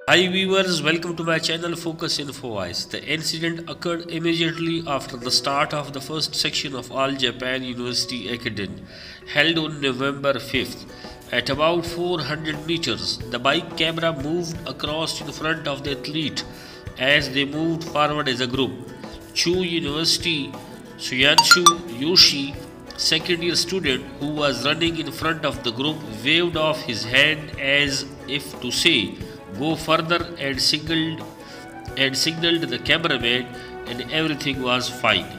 Hi viewers, welcome to my channel Focus Info Eyes. The incident occurred immediately after the start of the first section of All Japan University Ekiden, held on November 5th. At about 400 meters, the bike camera moved across in front of the athlete as they moved forward as a group. Chu University Suyanshu Yoshi, second year student who was running in front of the group, waved off his hand as if to say, "Go further," and signaled the cameraman, and everything was fine.